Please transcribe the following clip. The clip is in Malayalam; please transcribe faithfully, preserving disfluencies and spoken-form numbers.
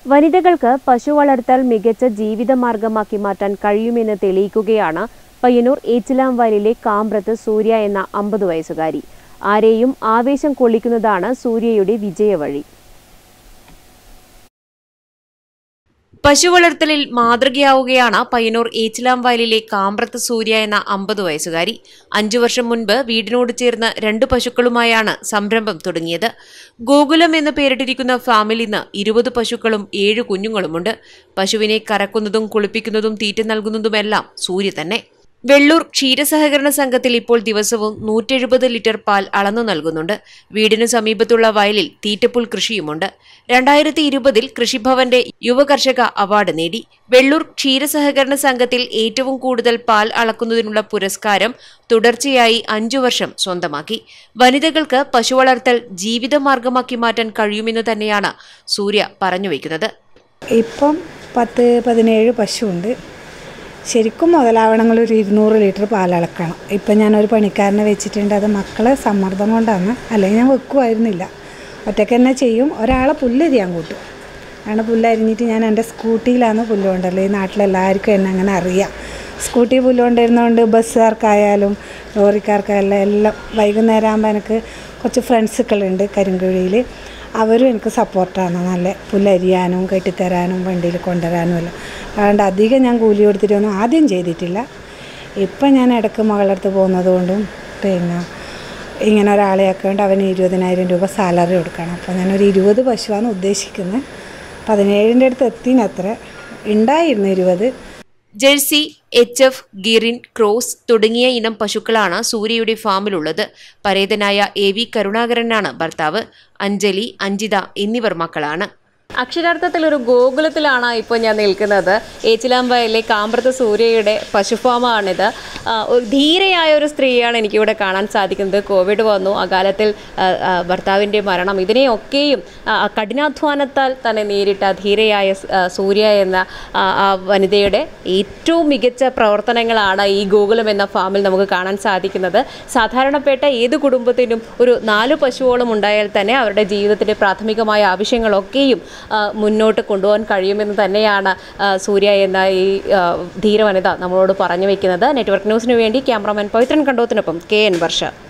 വനിതകൾക്ക് പശു വളർത്തൽ മികച്ച ജീവിതമാർഗമാക്കി മാറ്റാൻ കഴിയുമെന്ന് തെളിയിക്കുകയാണ് പയ്യന്നൂർ ഏച്ചിലാംവയലിലെ കാമ്പ്രത്ത് സൂര്യ എന്ന അമ്പത് വയസ്സുകാരി. ആരെയും ആവേശം കൊള്ളിക്കുന്നതാണ് സൂര്യയുടെ വിജയവഴി. പശു വളർത്തലിൽ മാതൃകയാവുകയാണ് പയ്യന്നൂർ ഏച്ചിലാംവയലിലെ കാമ്പ്രത്ത് സൂര്യ എന്ന അമ്പത് വയസ്സുകാരി. അഞ്ചു വർഷം മുൻപ് വീടിനോട് ചേർന്ന് രണ്ടു പശുക്കളുമായാണ് സംരംഭം തുടങ്ങിയത്. ഗോകുലം എന്ന് പേരിട്ടിരിക്കുന്ന ഫാമിൽ ഇന്ന് ഇരുപത് പശുക്കളും ഏഴ് കുഞ്ഞുങ്ങളുമുണ്ട്. പശുവിനെ കറക്കുന്നതും കുളിപ്പിക്കുന്നതും തീറ്റ നൽകുന്നതുമെല്ലാം സൂര്യ തന്നെ. വെള്ളൂർ ക്ഷീരസഹകരണ സംഘത്തിൽ ഇപ്പോൾ ദിവസവും നൂറ്റെഴുപത് ലിറ്റർ പാൽ അളന്നു നൽകുന്നുണ്ട്. വീടിനു സമീപത്തുള്ള വയലിൽ തീറ്റപ്പുൽ കൃഷിയുമുണ്ട്. രണ്ടായിരത്തി ഇരുപതിൽ കൃഷിഭവന്റെ യുവകർഷക അവാർഡ് നേടി. വെള്ളൂർ ക്ഷീരസഹകരണ സംഘത്തിൽ ഏറ്റവും കൂടുതൽ പാൽ അളക്കുന്നതിനുള്ള പുരസ്കാരം തുടർച്ചയായി അഞ്ചു വർഷം സ്വന്തമാക്കി. വനിതകൾക്ക് പശു വളർത്തൽ ജീവിതമാർഗമാക്കി മാറ്റാൻ കഴിയുമെന്ന് തന്നെയാണ് സൂര്യ പറഞ്ഞുവെക്കുന്നത്. ഇപ്പം പത്ത് പതിനേഴ് പശുവുണ്ട്. ശരിക്കും മുതലാവണമെങ്കിൽ ഒരു ഇരുന്നൂറ് ലിറ്റർ പാലളക്കണം. ഇപ്പം ഞാനൊരു പണിക്കാരനെ വെച്ചിട്ടുണ്ട്. അത് മക്കളെ സമ്മർദ്ദം കൊണ്ടാണ്, അല്ലെങ്കിൽ ഞാൻ വെക്കുമായിരുന്നില്ല. ഒറ്റയ്ക്ക് തന്നെ ചെയ്യും. ഒരാളെ പുല്ലരിയാൻ കൂട്ടും. ആണ് പുല്ലരിഞ്ഞിട്ട് ഞാൻ എൻ്റെ സ്കൂട്ടിയിലാണ് പുല്ല് കൊണ്ടല്ലേ. ഈ നാട്ടിലെല്ലാവർക്കും എന്നെ അങ്ങനെ അറിയാം. സ്കൂട്ടി പുല്ല് കൊണ്ടിരുന്നതുകൊണ്ട് ബസ്സുകാർക്കായാലും ലോറിക്കാർക്കായാലും എല്ലാം വൈകുന്നേരം ആകുമ്പോൾ എനിക്ക് കുറച്ച് ഫ്രണ്ട്സുകളുണ്ട് കരിങ്കുഴിയിൽ. അവരും എനിക്ക് സപ്പോർട്ടാണ്. നല്ല പുല്ലരിയാനും കെട്ടിത്തരാനും വണ്ടിയിൽ കൊണ്ടുവരാനും എല്ലാം. അതുകൊണ്ട് അധികം ഞാൻ കൂലി കൊടുത്തിട്ടൊന്നും ആദ്യം ചെയ്തിട്ടില്ല. ഇപ്പം ഞാൻ ഇടയ്ക്ക് മകളടുത്ത് പോകുന്നത് കൊണ്ടും പിന്നെ ഇങ്ങനെ ഒരാളെയൊക്കെ കൊണ്ട് അവന് ഇരുപതിനായിരം രൂപ സാലറി കൊടുക്കണം. അപ്പോൾ ഞാനൊരു ഇരുപത് പശുവാണ് ഉദ്ദേശിക്കുന്നത്. പതിനേഴിൻ്റെ അടുത്ത് എത്തിനത്ര ഉണ്ടായിരുന്നു ഇരുപത്. ജേഴ്സി, എച്ച് എഫ്, ഗിറിൻ, ക്രോസ് തുടങ്ങിയ ഇനം പശുക്കളാണ് സൂര്യയുടെ ഫാമിലുള്ളത്. പരേതനായ എ വി കരുണാകരനാണ് ഭർത്താവ്. അഞ്ജലി, അഞ്ജിത എന്നിവർ മക്കളാണ്. അക്ഷരാർത്ഥത്തിൽ ഒരു ഗോകുലത്തിലാണ് ഇപ്പോൾ ഞാൻ നിൽക്കുന്നത്. ഏച്ചിലാംവയലിലെ കാമ്പ്രത്ത് സൂര്യയുടെ പശുഫാമാണിത്. ഒരു ധീരയായ ഒരു സ്ത്രീയാണ് എനിക്കിവിടെ കാണാൻ സാധിക്കുന്നത്. കോവിഡ് വന്നു, അകാലത്തിൽ ഭർത്താവിൻ്റെ മരണം, ഇതിനെയൊക്കെയും കഠിനാധ്വാനത്താൽ തന്നെ നേരിട്ട ധീരയായ സൂര്യ എന്ന വനിതയുടെ ഏറ്റവും മികച്ച പ്രവർത്തനങ്ങളാണ് ഈ ഗോകുലം എന്ന ഫാമിൽ നമുക്ക് കാണാൻ സാധിക്കുന്നത്. സാധാരണപ്പെട്ട ഏത് കുടുംബത്തിനും ഒരു നാല് പശുവോളം ഉണ്ടായാൽ തന്നെ അവരുടെ ജീവിതത്തിൻ്റെ പ്രാഥമികമായ ആവശ്യങ്ങളൊക്കെയും മുന്നോട്ട് കൊണ്ടുപോകാൻ കഴിയുമെന്ന് തന്നെയാണ് സൂര്യ എന്ന ഈ ധീരവനിത നമ്മളോട് പറഞ്ഞു വയ്ക്കുന്നത്. നെറ്റ്വർക്ക് ന്യൂസിനു വേണ്ടി ക്യാമറാമാൻ പവിത്രൻ കണ്ടോത്തിനൊപ്പം കെ എൻ വർഷ.